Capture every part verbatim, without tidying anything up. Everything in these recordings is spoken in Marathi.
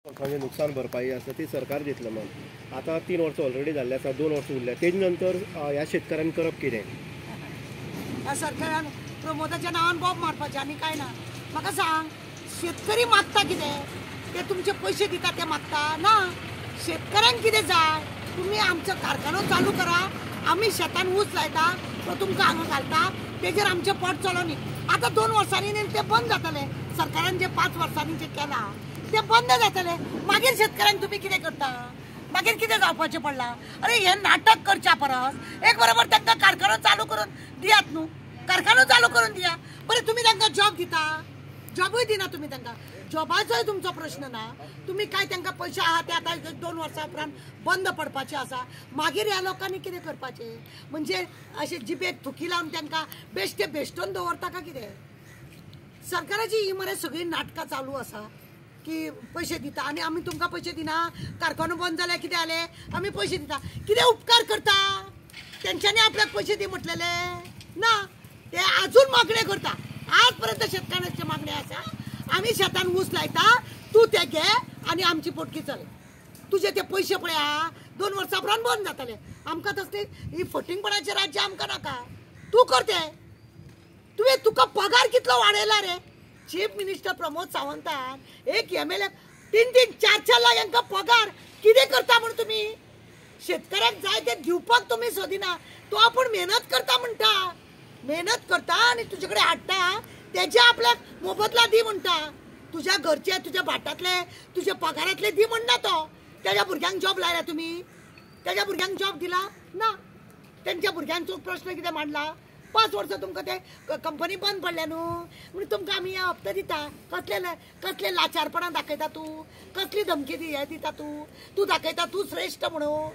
म्हणजे नुकसान भरपाई आसा ती सरकार दितलो मग आता तीन वर्सां ऑलरेडी जाल्ले आसा, दोन वर्सां उरल्या, तेज नंतर ह्या शेतकऱ्यांनी करप कितें? ह्या सरकारान प्रमोदाच्या नांवान बॉब मारपाचें आनी कांय ना. म्हाका सांग, शेतकरी मागता कितें? ते तुमचे पयशे दिता ते मागता ना. शेतकऱ्यांक कितें जाय? तुमी आमचो कारखानो चालू करा, आमी शेतान ऊस लायता, तो तुमकां हांगा घालता, तेजेर आमचें पोट चलोनी. आतां दोन वर्सांनी ते बंद जातले. सरकारान जे पांच वर्सांनी जे केला ते बंद जातले. मागीर शेतकऱ्यांक तुमी कितें करता? मागीर कितें जावपाचें पडलां? अरे हे नाटक करच्या परस एक बरोबर तांकां कारखानो चालू करून दियात न्हू. कारखानो चालू करून दिया. बरें तुमी तांकां जॉब दिता, जॉबूय दिना तुमी तांकां. जॉबाचोय तुमचो प्रश्न ना. तुमी काय तांकां पयशे आहा ते आतां दोन वर्सां उपरांत बंद पडपाचे आसा. मागीर ह्या लोकांनी कितें करपाचें? म्हणजे अशें जिबेक थुकी लावन तांकां बेश्टे बेश्टोन दवरता काय कितें? सरकाराची ही मरे सगळी नाटकां चालू आसा की पैसे दिता आनी आमी तुमकां पैसे दिना. कारखानो बंद जाल्यार कितें जालें? आमी पैसे दिता. कितें उपकार करता? तेंच्यांनी आपल्याक पैसे दी म्हटलेले ना. ते अजून मागणे करता. आज पर्यंत शेतकऱ्यांचे मागणे आसा, आमी शेतान ऊस लायता, तू ते घे आनी आमची पोटकी चल. तुजे ते पैसे पळया दोन वर्सां उपरांत बंद जातले. आमकां तसली ही फटिंगपणाचें राज्य आमकां नाका. तू कर ते. तुवें तुका पगार कितलो वाडयला रे? चीफ मिनिस्टर प्रमोद सावंतान एक एम एल ए तीन तीन चार चार लाख यांका पगार कितें करता म्हणून तुमी? शेतकऱ्याक जाय ते दिवपाक तुमी सोदिना. तो आपूण मेहनत करता म्हणटा, मेहनत करता आनी तुजे कडेन हाडटा, तेजे आपल्याक मोबदला दी म्हणटा. तुज्या घरचे, तुज्या भाटातले, तुज्या पगारातले दी म्हणना तो. तेज्या भुरग्यांक जॉब लायला तुमी? तेज्या भुरग्यांक जॉब दिला ना. तेंच्या भुरग्यांचो प्रश्न कितें मांडला? पांच वर्सां तुमकां ते कंपनी बंद पडल्या न्हू म्हणून तुमकां आमी हप्ते दिता. कसले कसले लाचारपणां दाखयता तूं? कसली धमकी दी हे दिता तूं? तूं दाखयता तूं श्रेश्ठ म्हणून,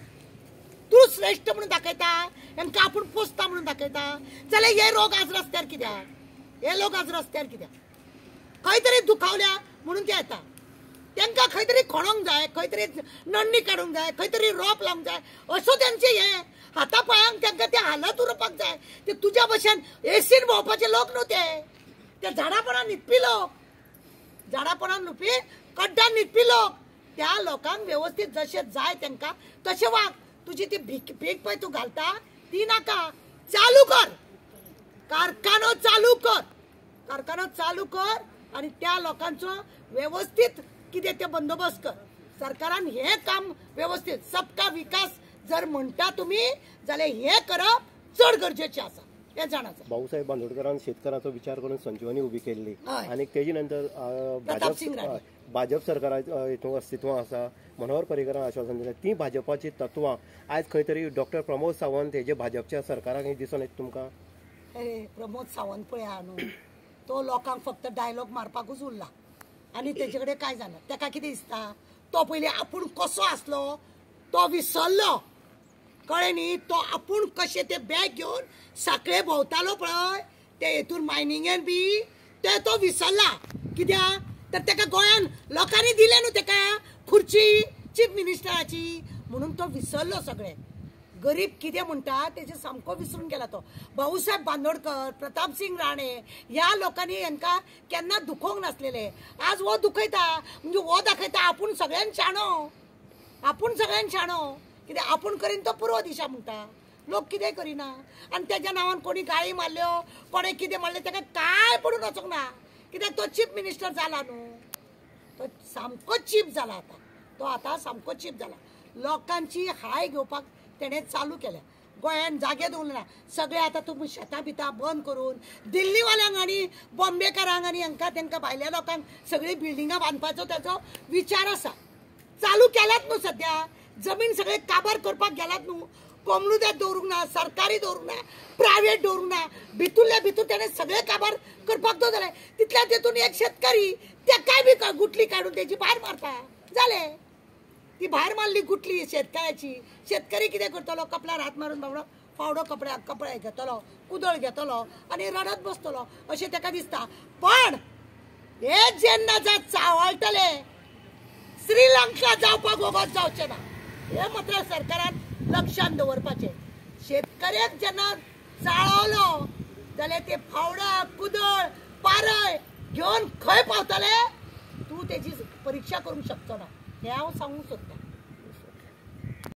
तूं श्रेश्ठ म्हणून दाखयता, हेंकां आपूण पोसता म्हणून दाखयता. जाल्यार हे लोक आज रस्त्यार कित्याक? हे लोक आज रस्त्यार कित्याक? खंय तरी दुखावल्या म्हणून ते येता. तांकां खंय तरी खोणोंक जाय, खंय तरी नडणी काडूंक जाय, खंय तरी रोप लावंक जाय, अशें तेंचे हे हाता पांयांक तांकां ते हालत उरपाक जाय. ते तुज्या भशेन एसीन भोंवपाचे लोक न्हू ते. ते झाडापणान न्हिदपी लोक, झाडापणान न्हिदपी कड्ड्यान न्हिदपी लोक. त्या लोकांक व्यवस्थीत जशें जाय तांकां तशें वाग. तुजी ती भीक भीक पळय तूं घालता ती नाका. चालू कर, कारखानो चालू कर, कारखानो चालू कर आनी त्या लोकांचो व्यवस्थीत कितें ते बंदोबस्त कर. सरकारान हे काम व्यवस्थीत सबका विकास जर म्हणटा तुमी जाल्यार हे करप चड गरजेचें आसा. हे जाणाचा भाऊसाहेब बांदोडकरान शेतकारांचो विचार करून संजीवनी उभी केल्ली आनी तेजे नंतर भाजप भाजप सरकाराचो हितून अस्तित्वां आसा. मनोहर पर्रीकरान आश्वासन दिलें. ती भाजपाची तत्वां आयज खंय तरी डॉक्टर प्रमोद सावंत हेजे भाजपच्या सरकाराक दिसून येता तुमकां? अरे प्रमोद सावंत पळया न्हू, तो लोकांक फक्त डायलॉग मारपाकूच उरला आनी तेजे कडेन काय जालें. ताका कितें दिसता? तो पयलीं आपूण कसो आसलो तो विसरलो, कळ्ळें न्ही? तो आपूण कशें ते बॅग घेवन साखळे भोंवतालो पळय ते हेतून मायनिंगेन बी, ते तो विसरला. कित्याक तर ताका गोंयान लोकांनी दिले न्हू ताका खुर्ची चीफ मिनिस्टराची, म्हणून तो विसरलो सगळें. गरीब कितें म्हणटा तेजे सामको विसरून गेला तो. भाऊसाहेब बांदोडकर, प्रताप सिंग राणे ह्या लोकांनी हांकां केन्ना दुखोवंक नासलेले. आज वो दुखयता म्हणजे वो दाखयता आपूण सगळ्यान शाणो, आपूण सगळ्यान शाणो. कितें आपूण करीन तो पूर्व दिशा म्हणटा. लोक कितें करिना आनी तेज्या नांवान कोणी गाळी मारल्यो, कोणें कितें मारलें ताका कांय पडून वचोंक ना. कित्याक तो चीफ मिनिस्टर जाला न्हू. तो सामको चीप जाला आतां. तो आतां सामको चीप जाला. लोकांची हाय घेवपाक तेणें चालू केल्या. गोंयान जागे दवरले ना. सगळे आतां तुमी शेतां बितां बंद करून दिल्लीवाल्यांक आनी बॉम्बेकारांक आनी हांकां तांकां भायल्या लोकांक सगळी बिल्डिंगां बांदपाचो ताचो विचार आसा. चालू केल्यात न्हू सद्या. जमीन सगळे काबार करपाक गेल्यात न्हू. कोमनुद्यात दवरूंक ना, सरकारी दवरूंक ना, प्रायवेट दवरूंक ना. भितूरल्या भितूर तेणें सगळे काबार करपाक दवरले. तितल्या तेतून एक शेतकारी तेकाय बी गुटली काडून तेजी भायर मारता. जालें. ती भायर मारली गुटली शेतकाराची. शेतकरी कितें करतलो? कपल्यार हात मारून बाबडो फावडो कपड्याक कपडे घेतलो, कुदळ घेतलो आनी रडत बसतलो अशें ताका दिसता. पण हे जेन्ना जा चावळटले श्रीलंका जावपाक वगत जावचें ना. हे मात्र सरकारान लक्षांत दवरपाचें. शेतकऱ्याक जेन्ना चाळवलो जाल्यार ते फावडा कुदळ पारय घेवन खंय पावतले तूं तेजी परीक्षा करूंक शकचो ना. हे हांव सांगूंक सोदतां